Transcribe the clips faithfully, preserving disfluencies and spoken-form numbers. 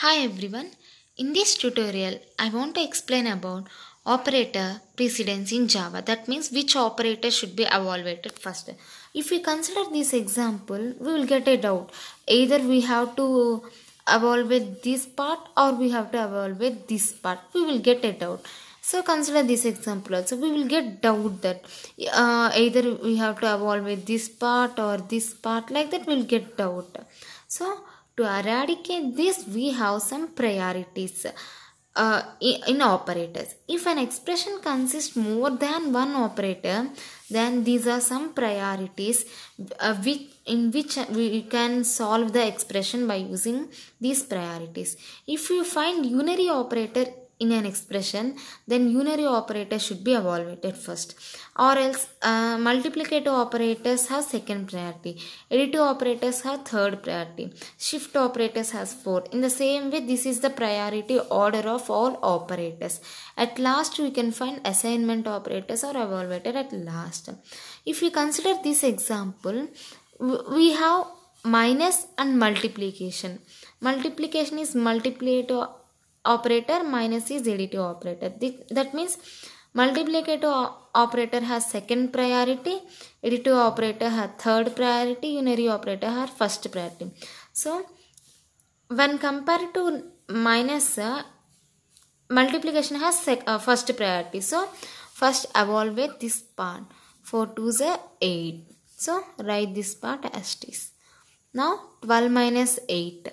Hi everyone, in this tutorial I want to explain about operator precedence in Java. That means which operator should be evaluated first. If we consider this example, we will get a doubt. Either we have to evaluate this part or we have to evaluate this part. We will get a doubt. So consider this example also. We will get doubt that uh, either we have to evaluate this part or this part, like that we will get doubt. So to eradicate this, we have some priorities uh, in operators. If an expression consists more than one operator, then these are some priorities uh, which, in which we can solve the expression by using these priorities. If you find unary operator in an expression, then unary operator should be evaluated first, or else uh, multiplicative operators have second priority, additive operators have third priority, shift operators has fourth. In the same way, this is the priority order of all operators. At last we can find assignment operators are evaluated at last. If we consider this example, we have minus and multiplication. Multiplication is multiplicative operator, minus is additive operator. That means multiplicative operator has second priority, additive operator has third priority, unary operator has first priority. So when compared to minus, uh, multiplication has sec uh, first priority. So first evaluate this part. four twos are eight. So write this part as it is. Now twelve minus eight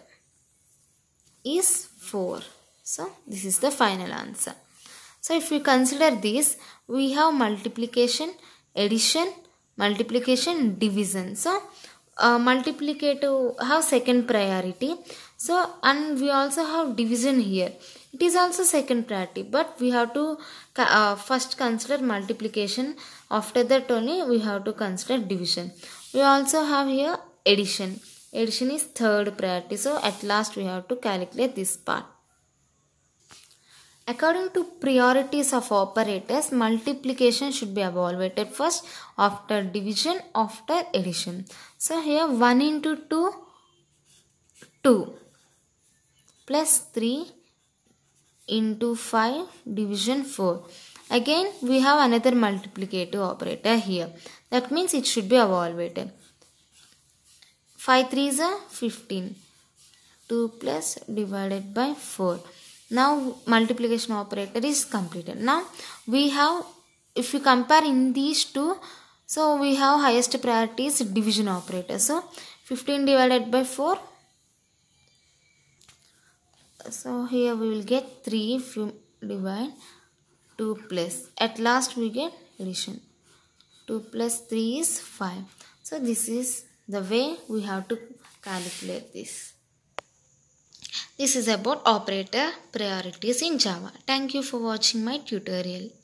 is four. So this is the final answer. So if we consider this, we have multiplication, addition, multiplication, division. So uh, multiplicative have second priority. So and we also have division here. It is also second priority, but we have to uh, first consider multiplication. After that only we have to consider division. We also have here addition. Addition is third priority. So at last we have to calculate this part. According to priorities of operators, multiplication should be evaluated first, after division, after addition. So here one into two, two, plus three into five, division four. Again we have another multiplicative operator here. That means it should be evaluated. five threes are fifteen. two plus divided by four. Now multiplication operator is completed. Now we have, if you compare in these two, so we have highest priority is division operator. So fifteen divided by four. So here we will get three if you divide two plus. At last we get addition. two plus three is five. So this is the way we have to calculate this. This is about operator priorities in Java. Thank you for watching my tutorial.